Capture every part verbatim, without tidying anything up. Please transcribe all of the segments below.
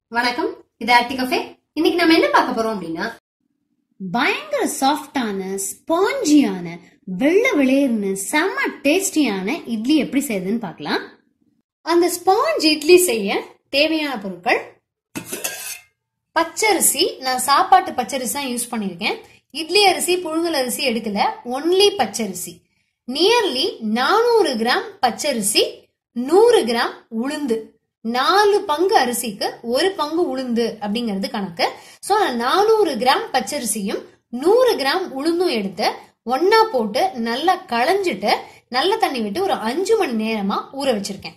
வணக்கம், இது RT cafe. இன்னைக்கு நம்ம என்ன பார்க்க போறோம் அப்படின்னா, பயங்கர சாஃப்டான ஸ்பாஞ்சியான வெள்ளை வெளியேர்னு செம்ம டேஸ்டியான இட்லி எப்படி செய்யுதுன்னு பார்க்கலாம். அந்த ஸ்பாஞ்ச் இட்லி செய்ய தேவையான பொருட்கள்: பச்சரிசி. நான் சாப்பாட்டு பச்சரிசி தான் யூஸ் பண்ணிருக்கேன். இட்லி அரிசி, புழுங்கல் அரிசி எடுக்கல, ஒன்லி பச்சரிசி. நியர்லி நானூறு கிராம் பச்சரிசி, நூறு கிராம் உளுந்து. நாலு பங்கு அரிசிக்கு ஒரு பங்கு உளுந்து அப்படிங்கிறது கணக்கு. சோ நானூறு கிராம் பச்சரிசியும் நூறு கிராம் உளுந்தும் எடுத்து ஒன்னா போட்டு நல்லா களைஞ்சிட்டு நல்ல தண்ணி விட்டு ஒரு அஞ்சு மணி நேரமா ஊற வச்சிருக்கேன்.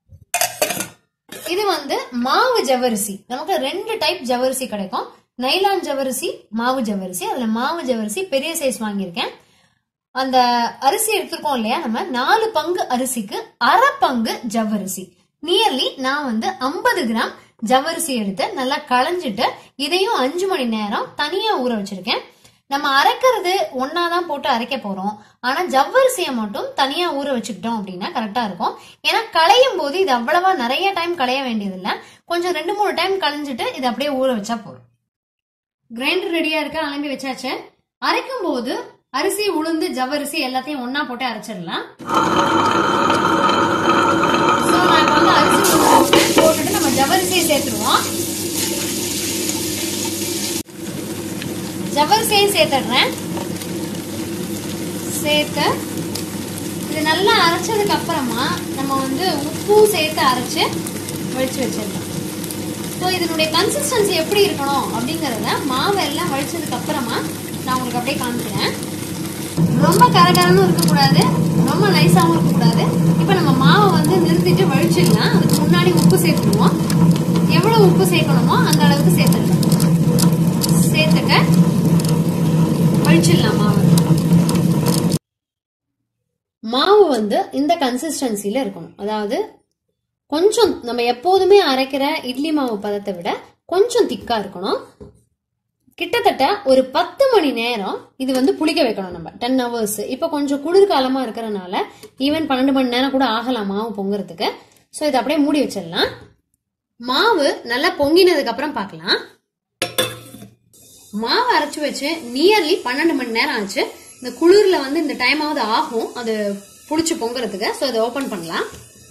இது வந்து மாவு ஜவ்வரிசி. நமக்கு ரெண்டு டைப் ஜவ்வரிசி கிடைக்கும். நைலான் ஜவ்வரிசி, மாவு ஜவ்வரிசி. அதுல மாவு ஜவ்வரிசி பெரிய சைஸ் வாங்கியிருக்கேன். அந்த அரிசி எடுத்திருக்கோம் இல்லையா, நம்ம நாலு பங்கு அரிசிக்கு அரை பங்கு ஜவ்வரிசி. நியர்லி நான் வந்து ஐம்பது கிராம் ஜவ்வரிசி எடுத்து நல்லா களைஞ்சிட்டு இதையும் அஞ்சு மணி நேரம் தனியா ஊற வச்சிருக்கேன். நம்ம அரைக்கிறது ஒன்னாதான் போட்டு அரைக்க போறோம். ஆனா ஜவ்வரிசியை மட்டும் தனியா ஊற வச்சுக்கிட்டோம் அப்படின்னா கரெக்டா இருக்கும். ஏன்னா களையும் போது இது அவ்வளவா நிறைய டைம் களைய வேண்டியது இல்ல. கொஞ்சம் ரெண்டு மூணு டைம் களைஞ்சிட்டு இது அப்படியே ஊற வச்சா போதும். கிரைண்டர் ரெடியா இருக்க, அலம்பி வச்சாச்சு. அரைக்கும் போது அரிசி, உளுந்து, ஜவ்வரிசி எல்லாத்தையும் ஒன்னா போட்டு அரைச்சிடலாம். போட்டுட்டு நம்ம ஜவ்வரிசியை சேர்த்துருவோம். ஜவ்வரிசியையும் சேர்த்துடுறேன். சேர்த்து இது நல்லா அரைச்சதுக்கு அப்புறமா நம்ம வந்து உப்பும் சேர்த்து அரைச்சு வடிச்சு வச்சிடலாம். ஸோ இதனுடைய கன்சிஸ்டன்சி எப்படி இருக்கணும் அப்படிங்கறத மாவு எல்லாம் வடிச்சதுக்கு அப்புறமா நான் உங்களுக்கு அப்படியே காமிக்கிறேன். ரொம்ப கரகரன்னு இருக்கக்கூடாது, ரொம்ப நைஸாவும் இருக்கக்கூடாது. இப்ப நம்ம மாவை வந்து நிறுத்திட்டு வழிச்சிடலாம். அதுக்கு முன்னாடி உப்பு சேர்த்துடுவோம். எவ்வளவு உப்பு சேர்க்கணுமோ அந்த அளவுக்கு சேர்த்துடலாம். சேர்த்துட்டு வழிச்சிடலாம் மாவு. மாவு வந்து இந்த கன்சிஸ்டன்சில இருக்கணும். அதாவது கொஞ்சம் நம்ம எப்போதுமே அரைக்கிற இட்லி மாவு பதத்தை விட கொஞ்சம் திக்கா இருக்கணும். கிட்டத்தட்ட ஒரு பத்து மணி நேரம் இது வந்து புளிக்க வைக்கணும். நம்ம டென் ஹவர்ஸ். இப்ப கொஞ்சம் குளிர்காலமா இருக்கிறதுனால ஈவன் பன்னெண்டு மணி நேரம் கூட ஆகலாம் மாவு பொங்குறதுக்கு. சோ இதை அப்படியே மூடி வச்சிடலாம். மாவு நல்லா பொங்கினதுக்கு அப்புறம் பார்க்கலாம். மாவு அரைச்சு வச்சு நியர்லி பன்னெண்டு மணி நேரம் ஆச்சு. இந்த குளிர்ல வந்து இந்த டைம் ஆகுது ஆகும் அது புளிச்சு பொங்குறதுக்கு. சோ இதை ஓபன் பண்ணலாம்.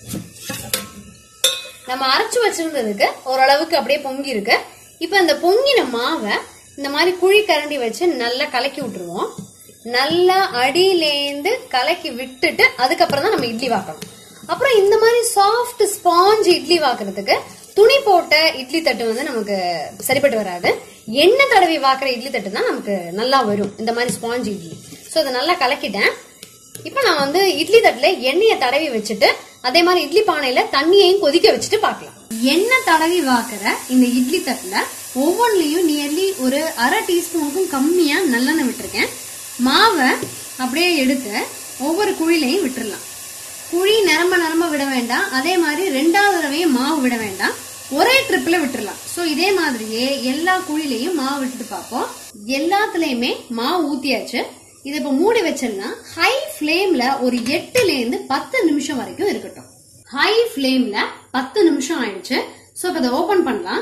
நம்ம அரைச்சு வச்சிருந்ததுக்கு ஓரளவுக்கு அப்படியே பொங்கி இருக்கு. இப்ப இந்த பொங்கின மாவை இந்த மாதிரி குழி கரண்டி வச்சு நல்லா கலக்கி விட்டுருவோம். நல்லா அடியிலேந்து கலக்கி விட்டுட்டு அதுக்கப்புறம் தான் நம்ம இட்லி வாக்கணும். அப்புறம் இந்த மாதிரி சாஃப்ட் ஸ்பாஞ்ச் இட்லி வாக்குறதுக்கு துணி போட்ட இட்லி தட்டு வந்து நமக்கு சரிப்பட்டு வராது. எண்ணெய் தடவி வாக்குற இட்லி தட்டு தான் நமக்கு நல்லா வரும், இந்த மாதிரி ஸ்பாஞ்ச் இட்லி. சோ அதை நல்லா கலக்கிட்டேன். இப்ப நான் வந்து இட்லி தட்டுல எண்ணெயை தடவி வச்சுட்டு அதே மாதிரி இட்லி பானையில தண்ணியையும் கொதிக்க வச்சுட்டு பாக்கலாம். எண்ணெய் தடவி வாக்குற இந்த இட்லி தட்டுல ஒவ்வொன்றிலையும் நியர்லி ஒரு அரை டீஸ்பூனுக்கும் கம்மியா நல்லெண்ணெய் விட்டுருக்கேன். மாவை அப்படியே எடுத்து ஒவ்வொரு குழிலையும் விட்டுடலாம். குழி நிரம்ப நிரம்ப விட வேண்டாம். அதே மாதிரி ரெண்டாவது தடவையும் மாவு விட வேண்டாம். ஒரே ட்ரிப்ல விட்டுறலாம். சோ இதே மாதிரியே எல்லா குழிலையும் மாவு விட்டுட்டு பார்ப்போம். எல்லாத்துலயுமே மாவு ஊத்தியாச்சு. இதை இப்ப மூடி வச்சிடலாம். ஹை ஃபிளேம்ல ஒரு எட்டுல இருந்து பத்து நிமிஷம் வரைக்கும் இருக்கட்டும். ஹை ஃபிளேம்ல பத்து நிமிஷம் ஆயிடுச்சு. சோ இப்ப இதை ஓபன் பண்ணலாம்.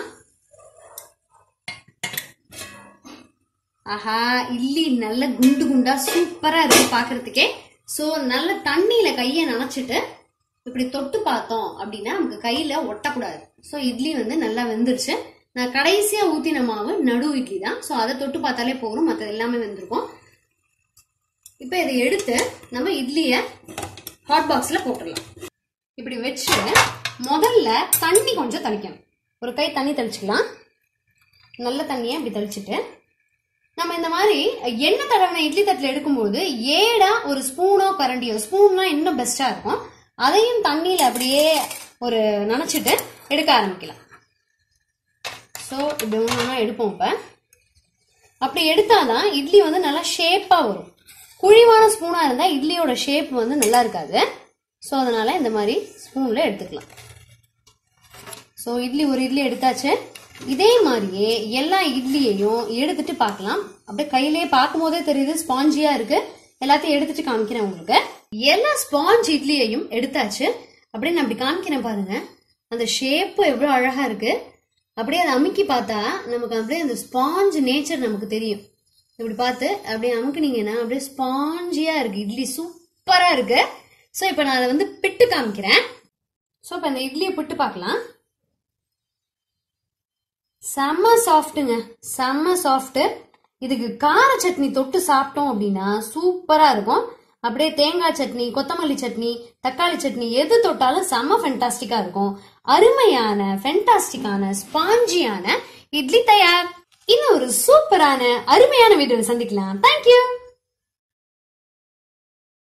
ஆஹா, இட்லி நல்ல குண்டு குண்டா சூப்பரா இருக்கு பாக்குறதுக்கே. சோ நல்ல தண்ணியில கைய நனைச்சிட்டு இப்படி தொட்டு பார்த்தோம் அப்படின்னா நமக்கு கையில ஒட்டக்கூடாது. சோ இட்லி வந்து நல்லா வெந்துருச்சு. நான் கடைசியா ஊத்தின மாவு நடு இட்லி தான். சோ அதை தொட்டு பார்த்தாலே போதும், மற்ற எல்லாமே வெந்திருக்கும். இப்ப இதை எடுத்து நம்ம இட்லிய ஹாட் பாக்ஸ்ல போட்டுடலாம். இப்படி வச்சு முதல்ல தண்ணி கொஞ்சம் தெளிக்கணும். ஒரு கை தண்ணி தெளிச்சுக்கலாம். நல்ல தண்ணியை இப்படி தெளிச்சுட்டு நம்ம இந்த மாதிரி எண்ணெய் தடவின இட்லி தட்டுல எடுக்கும்போது ஏடா ஒரு ஸ்பூனோ கரண்டியோ, ஸ்பூன்னா இன்னும் பெஸ்டா இருக்கும், அதையும் தண்ணியில அப்படியே ஒரு நனைச்சிட்டு எடுக்க ஆரம்பிக்கலாம். சோ இப்படி ஒண்ணா எடுப்போம். இப்ப அப்படி எடுத்தாதான் இட்லி வந்து நல்லா ஷேப்பா வரும். குழிவான ஸ்பூனா இருந்தா இட்லியோட ஷேப் வந்து நல்லா இருக்காது. சோ அதனால இந்த மாதிரி ஸ்பூன்ல எடுத்துக்கலாம். சோ இட்லி ஒரு இட்லி எடுத்தாச்சு. இதே மாதிரியே எல்லா இட்லியையும் எடுத்துட்டு பார்க்கலாம். அப்படியே கையிலேயே பார்க்கும் போதே தெரியுது ஸ்பாஞ்சியா இருக்கு. எல்லாத்தையும் எடுத்துட்டு காமிக்கிறேன் உங்களுக்கு. எல்லா ஸ்பாஞ்ச் இட்லியையும் எடுத்தாச்சு. அப்படியே நான் அப்படி காமிக்கிறேன் பாருங்க. அந்த ஷேப் எவ்வளவு அழகா இருக்கு. அப்படியே அதை அமுக்கி பார்த்தா நமக்கு அப்படியே அந்த ஸ்பாஞ்ச் நேச்சர் நமக்கு தெரியும். இப்படி பார்த்து அப்படியே அமுக்குனீங்கன்னா அப்படியே ஸ்பாஞ்சியா இருக்கு. இட்லி சூப்பரா இருக்கு. சோ இப்ப நான் அதை வந்து பிட்டு காமிக்கிறேன். சோ இப்ப இந்த இட்லியை பிட்டு பார்க்கலாம். செம்ம சாஃப்ட்டுங்க, செம்ம சாஃப்ட். இதுக்கு கார சட்னி தொட்டு சாப்பிட்டோம் அப்படின்னா சூப்பரா இருக்கும். அப்படியே தேங்காய் சட்னி, கொத்தமல்லி சட்னி, தக்காளி சட்னி எது தொட்டாலும் செம்ம ஃபென்டாஸ்டிக்கா இருக்கும். அருமையான ஃபென்டாஸ்டிக்கான ஸ்பாஞ்சியான இட்லி தயார். இன்னும் ஒரு சூப்பரான அருமையான வீடியோவில் சந்திக்கலாம். தேங்க்யூ.